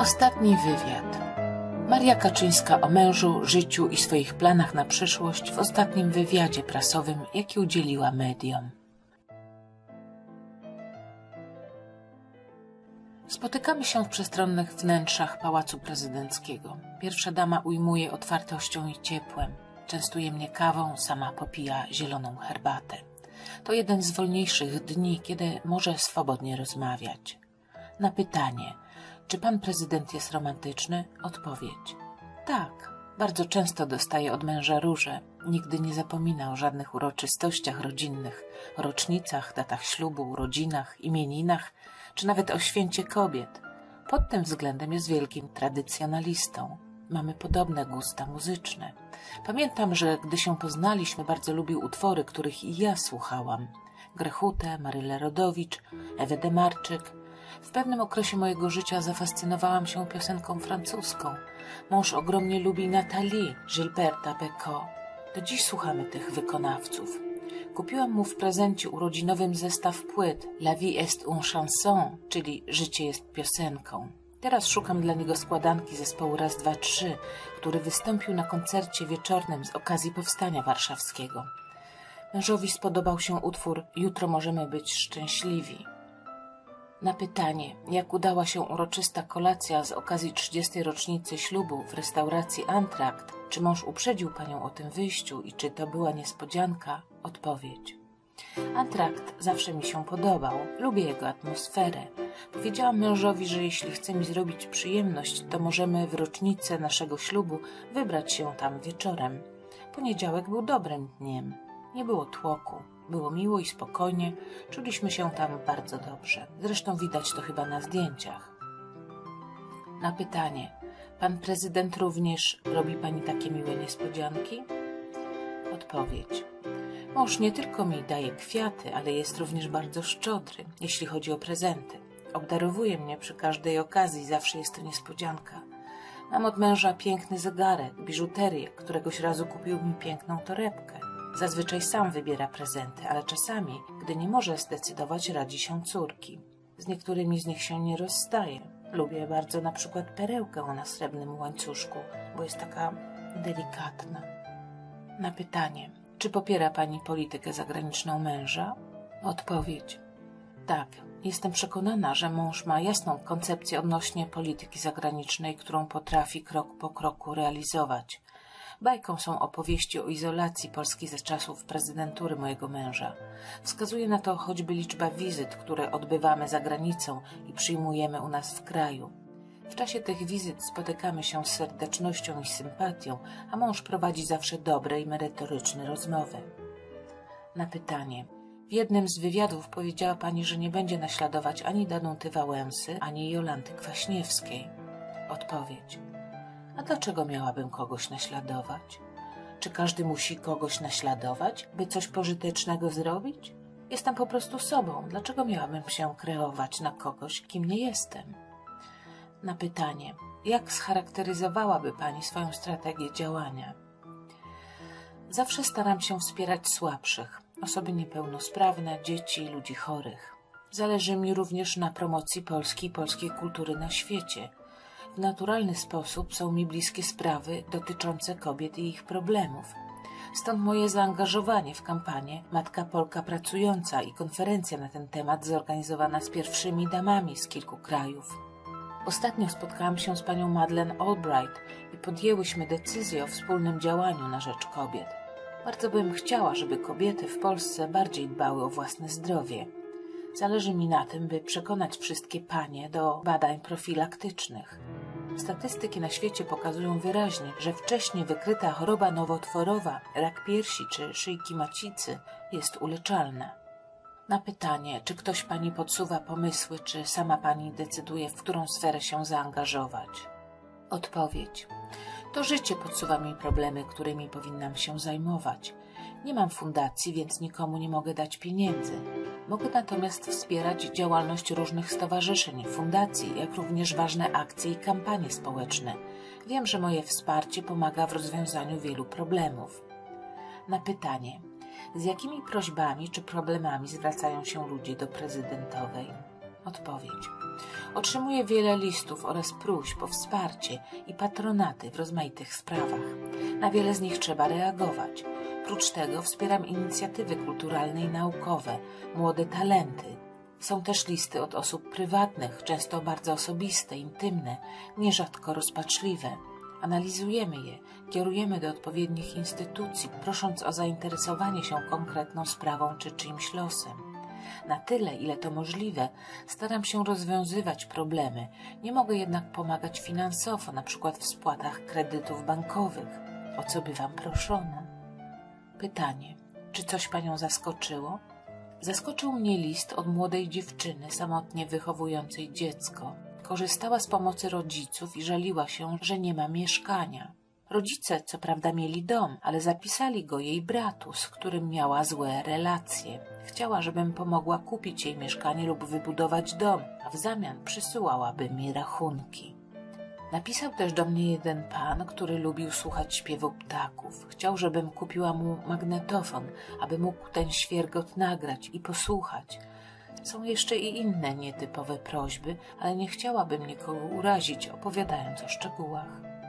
Ostatni wywiad. Maria Kaczyńska o mężu, życiu i swoich planach na przyszłość w ostatnim wywiadzie prasowym, jaki udzieliła mediom. Spotykamy się w przestronnych wnętrzach Pałacu Prezydenckiego. Pierwsza dama ujmuje otwartością i ciepłem. Częstuje mnie kawą, sama popija zieloną herbatę. To jeden z wolniejszych dni, kiedy może swobodnie rozmawiać. Na pytanie, czy pan prezydent jest romantyczny? Odpowiedź. Tak, bardzo często dostaje od męża róże. Nigdy nie zapomina o żadnych uroczystościach rodzinnych, o rocznicach, datach ślubu, urodzinach, imieninach, czy nawet o święcie kobiet. Pod tym względem jest wielkim tradycjonalistą. Mamy podobne gusta muzyczne. Pamiętam, że gdy się poznaliśmy, bardzo lubił utwory, których i ja słuchałam. Grechutę, Marylę Rodowicz, Ewę Demarczyk. W pewnym okresie mojego życia zafascynowałam się piosenką francuską. Mąż ogromnie lubi Nathalie, Gilberta Bécaud. Do dziś słuchamy tych wykonawców. Kupiłam mu w prezencie urodzinowym zestaw płyt La vie est une chanson, czyli Życie jest piosenką. Teraz szukam dla niego składanki zespołu Raz, Dwa, Trzy, który wystąpił na koncercie wieczornym z okazji Powstania Warszawskiego. Mężowi spodobał się utwór Jutro możemy być szczęśliwi. Na pytanie, jak udała się uroczysta kolacja z okazji 30. rocznicy ślubu w restauracji Antrakt, czy mąż uprzedził panią o tym wyjściu i czy to była niespodzianka, odpowiedź. Antrakt zawsze mi się podobał, lubię jego atmosferę. Powiedziałam mężowi, że jeśli chce mi zrobić przyjemność, to możemy w rocznicę naszego ślubu wybrać się tam wieczorem. Poniedziałek był dobrym dniem. Nie było tłoku. Było miło i spokojnie, czuliśmy się tam bardzo dobrze. Zresztą widać to chyba na zdjęciach. Na pytanie, pan prezydent również robi pani takie miłe niespodzianki? Odpowiedź. Mąż nie tylko mi daje kwiaty, ale jest również bardzo szczodry, jeśli chodzi o prezenty. Obdarowuje mnie przy każdej okazji, zawsze jest to niespodzianka. Mam od męża piękny zegarek, biżuterię, któregoś razu kupił mi piękną torebkę. Zazwyczaj sam wybiera prezenty, ale czasami, gdy nie może zdecydować, radzi się córki. Z niektórymi z nich się nie rozstaje. Lubię bardzo na przykład perełkę na srebrnym łańcuszku, bo jest taka delikatna. Na pytanie, czy popiera pani politykę zagraniczną męża? Odpowiedź. Tak, jestem przekonana, że mąż ma jasną koncepcję odnośnie polityki zagranicznej, którą potrafi krok po kroku realizować. Bajką są opowieści o izolacji Polski za czasów prezydentury mojego męża. Wskazuje na to choćby liczba wizyt, które odbywamy za granicą i przyjmujemy u nas w kraju. W czasie tych wizyt spotykamy się z serdecznością i sympatią, a mąż prowadzi zawsze dobre i merytoryczne rozmowy. Na pytanie. W jednym z wywiadów powiedziała pani, że nie będzie naśladować ani Danuty Wałęsy, ani Jolanty Kwaśniewskiej. Odpowiedź. A dlaczego miałabym kogoś naśladować? Czy każdy musi kogoś naśladować, by coś pożytecznego zrobić? Jestem po prostu sobą. Dlaczego miałabym się kreować na kogoś, kim nie jestem? Na pytanie, jak scharakteryzowałaby pani swoją strategię działania? Zawsze staram się wspierać słabszych, osoby niepełnosprawne, dzieci, ludzi chorych. Zależy mi również na promocji Polski i polskiej kultury na świecie. W naturalny sposób są mi bliskie sprawy dotyczące kobiet i ich problemów. Stąd moje zaangażowanie w kampanię Matka Polka Pracująca i konferencja na ten temat zorganizowana z pierwszymi damami z kilku krajów. Ostatnio spotkałam się z panią Madeleine Albright i podjęłyśmy decyzję o wspólnym działaniu na rzecz kobiet. Bardzo bym chciała, żeby kobiety w Polsce bardziej dbały o własne zdrowie. Zależy mi na tym, by przekonać wszystkie panie do badań profilaktycznych. Statystyki na świecie pokazują wyraźnie, że wcześniej wykryta choroba nowotworowa, rak piersi czy szyjki macicy jest uleczalna. Na pytanie, czy ktoś pani podsuwa pomysły, czy sama pani decyduje, w którą sferę się zaangażować? Odpowiedź. To życie podsuwa mi problemy, którymi powinnam się zajmować. Nie mam fundacji, więc nikomu nie mogę dać pieniędzy. Mogę natomiast wspierać działalność różnych stowarzyszeń, fundacji, jak również ważne akcje i kampanie społeczne. Wiem, że moje wsparcie pomaga w rozwiązaniu wielu problemów. Na pytanie, z jakimi prośbami czy problemami zwracają się ludzie do prezydentowej? Odpowiedź. Otrzymuję wiele listów oraz próśb o wsparcie i patronaty w rozmaitych sprawach. Na wiele z nich trzeba reagować. Prócz tego wspieram inicjatywy kulturalne i naukowe, młode talenty. Są też listy od osób prywatnych, często bardzo osobiste, intymne, nierzadko rozpaczliwe. Analizujemy je, kierujemy do odpowiednich instytucji, prosząc o zainteresowanie się konkretną sprawą czy czyimś losem. Na tyle, ile to możliwe, staram się rozwiązywać problemy. Nie mogę jednak pomagać finansowo, na przykład w spłatach kredytów bankowych, o co bywam proszona. Pytanie: czy coś panią zaskoczyło? Zaskoczył mnie list od młodej dziewczyny samotnie wychowującej dziecko. Korzystała z pomocy rodziców i żaliła się, że nie ma mieszkania. Rodzice co prawda mieli dom, ale zapisali go jej bratu, z którym miała złe relacje. Chciała, żebym pomogła kupić jej mieszkanie lub wybudować dom, a w zamian przysyłałaby mi rachunki. Napisał też do mnie jeden pan, który lubił słuchać śpiewu ptaków. Chciał, żebym kupiła mu magnetofon, aby mógł ten świergot nagrać i posłuchać. Są jeszcze i inne nietypowe prośby, ale nie chciałabym nikogo urazić, opowiadając o szczegółach.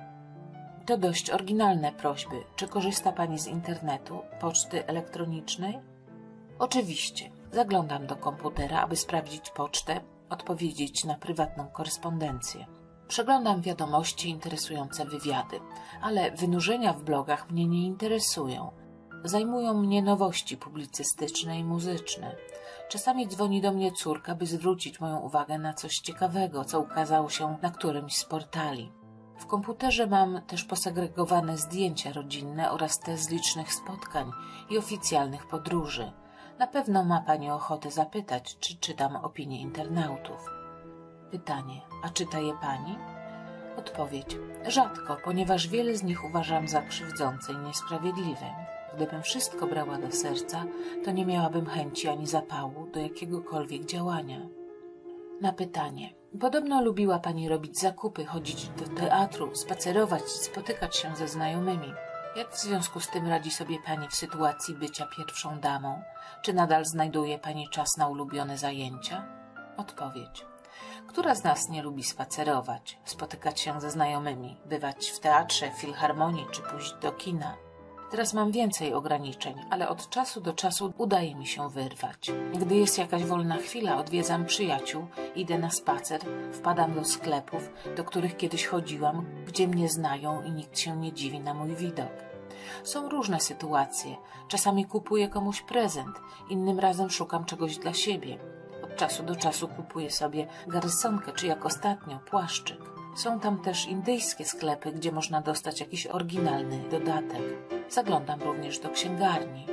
To dość oryginalne prośby. Czy korzysta pani z internetu, poczty elektronicznej? Oczywiście. Zaglądam do komputera, aby sprawdzić pocztę, odpowiedzieć na prywatną korespondencję. Przeglądam wiadomości interesujące wywiady, ale wynurzenia w blogach mnie nie interesują. Zajmują mnie nowości publicystyczne i muzyczne. Czasami dzwoni do mnie córka, by zwrócić moją uwagę na coś ciekawego, co ukazało się na którymś z portali. W komputerze mam też posegregowane zdjęcia rodzinne oraz te z licznych spotkań i oficjalnych podróży. Na pewno ma pani ochotę zapytać, czy czytam opinie internautów. Pytanie: a czyta je pani? Odpowiedź: rzadko, ponieważ wiele z nich uważam za krzywdzące i niesprawiedliwe. Gdybym wszystko brała do serca, to nie miałabym chęci ani zapału do jakiegokolwiek działania. Na pytanie: podobno lubiła pani robić zakupy, chodzić do teatru, spacerować, spotykać się ze znajomymi. Jak w związku z tym radzi sobie pani w sytuacji bycia pierwszą damą? Czy nadal znajduje pani czas na ulubione zajęcia? Odpowiedź: która z nas nie lubi spacerować, spotykać się ze znajomymi, bywać w teatrze, filharmonii czy pójść do kina? Teraz mam więcej ograniczeń, ale od czasu do czasu udaje mi się wyrwać. Gdy jest jakaś wolna chwila, odwiedzam przyjaciół, idę na spacer, wpadam do sklepów, do których kiedyś chodziłam, gdzie mnie znają i nikt się nie dziwi na mój widok. Są różne sytuacje. Czasami kupuję komuś prezent, innym razem szukam czegoś dla siebie. Od czasu do czasu kupuję sobie garsonkę, czy jak ostatnio płaszczyk. Są tam też indyjskie sklepy, gdzie można dostać jakiś oryginalny dodatek. Zaglądam również do księgarni.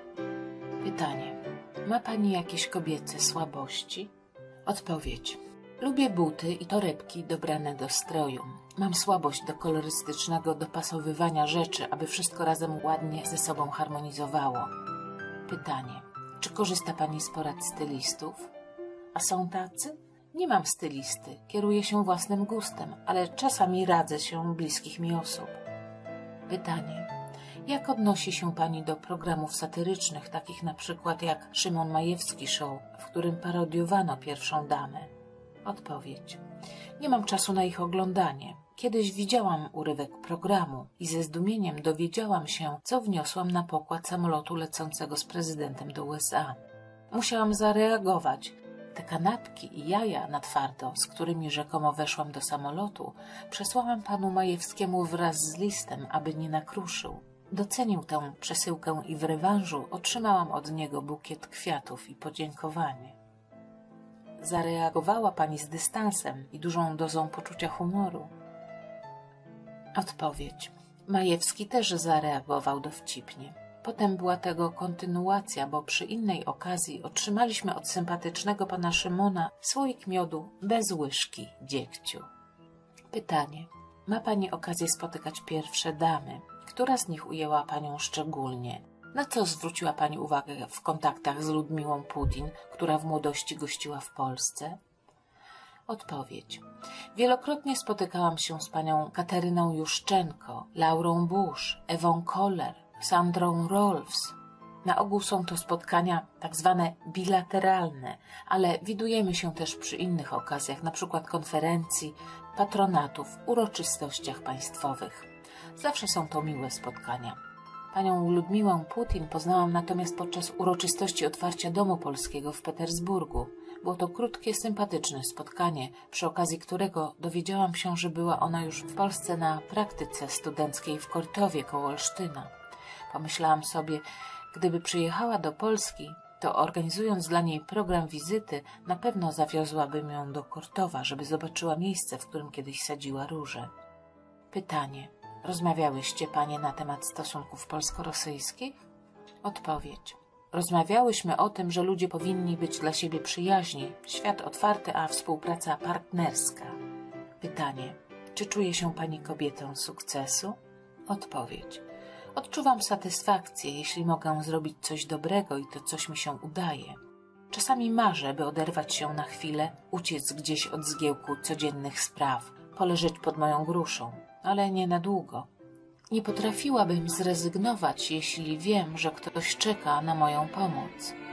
Pytanie: ma pani jakieś kobiece słabości? Odpowiedź: lubię buty i torebki dobrane do stroju. Mam słabość do kolorystycznego dopasowywania rzeczy, aby wszystko razem ładnie ze sobą harmonizowało. Pytanie: czy korzysta pani z porad stylistów? A są tacy? Nie mam stylisty, kieruję się własnym gustem, ale czasami radzę się bliskich mi osób. Pytanie: jak odnosi się pani do programów satyrycznych, takich na przykład jak Szymon Majewski Show, w którym parodiowano pierwszą damę? Odpowiedź: nie mam czasu na ich oglądanie. Kiedyś widziałam urywek programu i ze zdumieniem dowiedziałam się, co wniosłam na pokład samolotu lecącego z prezydentem do USA. Musiałam zareagować. Te kanapki i jaja na twardo, z którymi rzekomo weszłam do samolotu, przesłałam panu Majewskiemu wraz z listem, aby nie nakruszył. Docenił tę przesyłkę i w rewanżu otrzymałam od niego bukiet kwiatów i podziękowanie. Zareagowała pani z dystansem i dużą dozą poczucia humoru? Odpowiedź: Majewski też zareagował dowcipnie. Potem była tego kontynuacja, bo przy innej okazji otrzymaliśmy od sympatycznego pana Szymona słoik miodu bez łyżki dziegciu. Pytanie: ma pani okazję spotykać pierwsze damy? Która z nich ujęła panią szczególnie? Na co zwróciła pani uwagę w kontaktach z Ludmiłą Putin, która w młodości gościła w Polsce? Odpowiedź: wielokrotnie spotykałam się z panią Kateryną Juszczenko, Laurą Bush, Ewą Koller, Sandrą Rolfs. Na ogół są to spotkania tak zwane bilateralne, ale widujemy się też przy innych okazjach, np. konferencji, patronatów, uroczystościach państwowych. Zawsze są to miłe spotkania. Panią Ludmiłę Putin poznałam natomiast podczas uroczystości otwarcia Domu Polskiego w Petersburgu. Było to krótkie, sympatyczne spotkanie, przy okazji którego dowiedziałam się, że była ona już w Polsce na praktyce studenckiej w Kortowie koło Olsztyna. Pomyślałam sobie, gdyby przyjechała do Polski, to organizując dla niej program wizyty, na pewno zawiozłabym ją do Kortowa, żeby zobaczyła miejsce, w którym kiedyś sadziła róże. Pytanie. Rozmawiałyście panie na temat stosunków polsko-rosyjskich? Odpowiedź. Rozmawiałyśmy o tym, że ludzie powinni być dla siebie przyjaźni, świat otwarty, a współpraca partnerska. Pytanie. Czy czuje się pani kobietą sukcesu? Odpowiedź. Odczuwam satysfakcję, jeśli mogę zrobić coś dobrego i to coś mi się udaje. Czasami marzę, by oderwać się na chwilę, uciec gdzieś od zgiełku codziennych spraw, poleżeć pod moją gruszą, ale nie na długo. Nie potrafiłabym zrezygnować, jeśli wiem, że ktoś czeka na moją pomoc.